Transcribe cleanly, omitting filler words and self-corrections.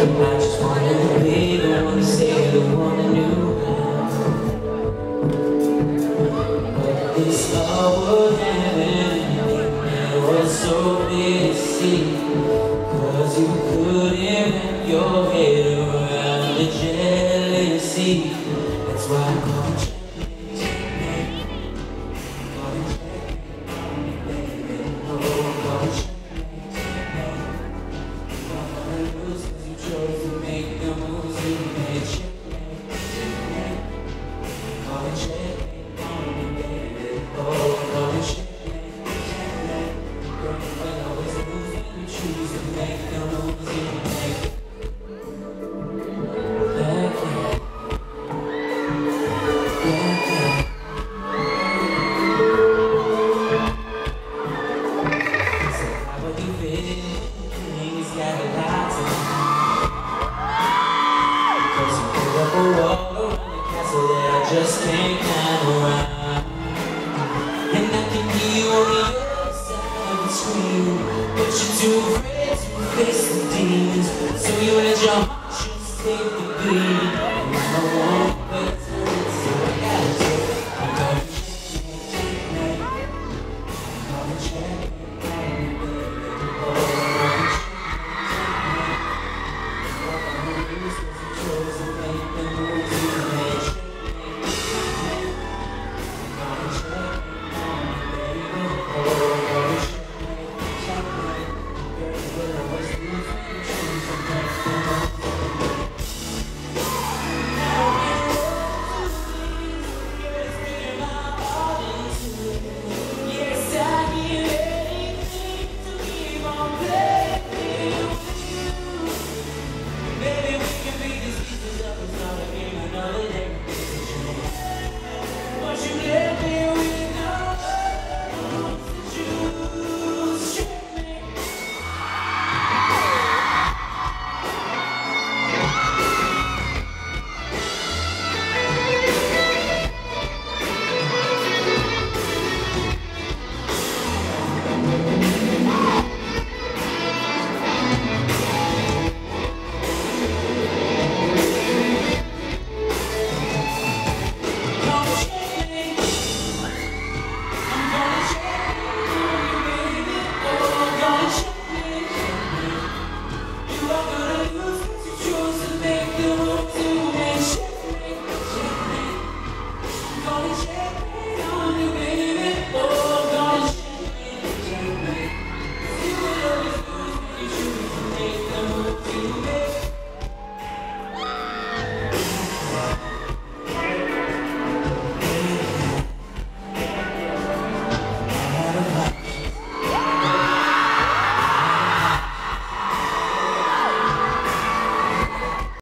I just wanna be the one to stay, the one I knew. But this love was heaven, it was so clear to see. 'Cause you couldn't wrap your head around the jealousy. That's why I call you checkmate. Call you checkmate, baby. Oh, call you checkmate. You're gonna lose 'cause you chose to make the moves you made. Checkmate. Call you checkmate on me, baby. Oh, call you checkmate. Girl, you will always lose when you choose to make the moves you make. Just can't climb around. And I can hear you on the other side of the screen, but you're too afraid to face the demons, so you let your heart just take the bleed.